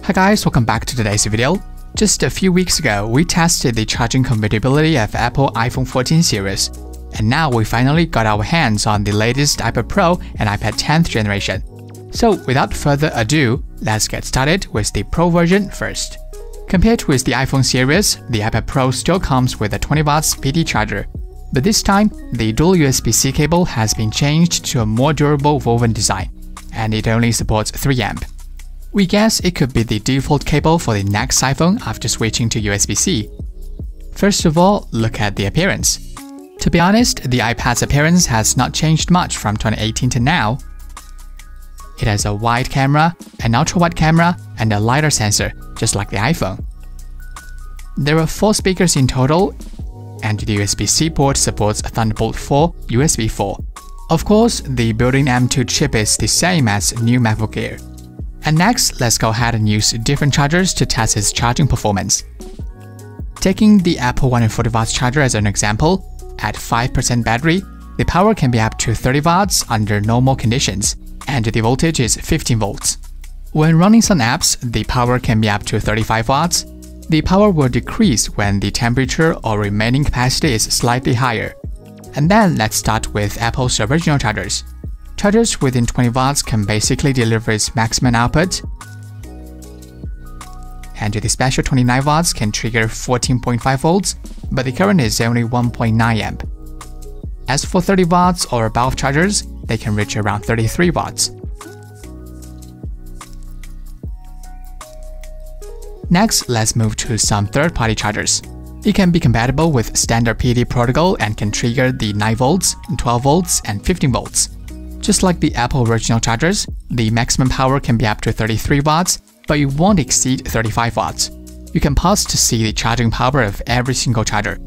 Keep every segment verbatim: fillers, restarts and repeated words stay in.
Hi guys, welcome back to today's video. Just a few weeks ago, we tested the charging compatibility of Apple iPhone fourteen series, and now we finally got our hands on the latest iPad Pro and iPad tenth generation. So without further ado, let's get started with the Pro version first. Compared with the iPhone series, the iPad Pro still comes with a twenty watts P D charger, but this time, the dual U S B C cable has been changed to a more durable woven design, and it only supports three amp. We guess it could be the default cable for the next iPhone after switching to U S B C. First of all, look at the appearance. To be honest, the iPad's appearance has not changed much from twenty eighteen to now. It has a wide camera, an ultra-wide camera, and a LiDAR sensor, just like the iPhone. There are four speakers in total, and the U S B C port supports Thunderbolt four U S B four. Of course, the built-in M two chip is the same as new MacBook Air. And next, let's go ahead and use different chargers to test its charging performance. Taking the Apple one hundred forty watts charger as an example, at five percent battery, the power can be up to thirty watts under normal conditions, and the voltage is fifteen volts. When running some apps, the power can be up to thirty-five watts. The power will decrease when the temperature or remaining capacity is slightly higher. And then let's start with Apple's original chargers. Chargers within twenty watts can basically deliver its maximum output, and the special twenty-nine watts can trigger fourteen point five volts, but the current is only one point nine amp. As for thirty watts or above chargers, they can reach around thirty-three watts. Next, let's move to some third-party chargers. It can be compatible with standard P D protocol and can trigger the nine volts, twelve volts, and fifteen volts. Just like the Apple original chargers, the maximum power can be up to thirty-three watts, but it won't exceed thirty-five watts. You can pause to see the charging power of every single charger.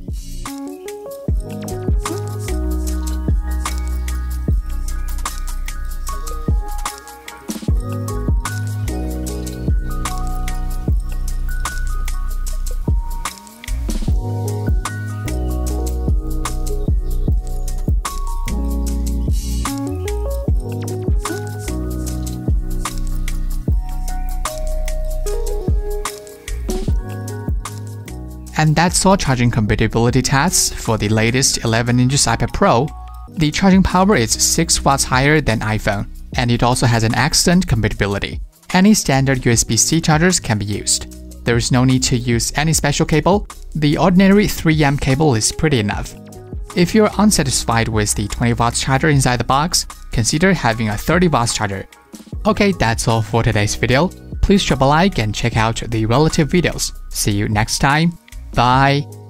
And that's all charging compatibility tests for the latest eleven inch iPad Pro. The charging power is six watts higher than iPhone, and it also has an excellent compatibility. Any standard U S B C chargers can be used. There is no need to use any special cable. The ordinary three amp cable is pretty enough. If you're unsatisfied with the twenty watts charger inside the box, consider having a thirty watts charger. Okay, that's all for today's video. Please drop a like and check out the relative videos. See you next time. Bye!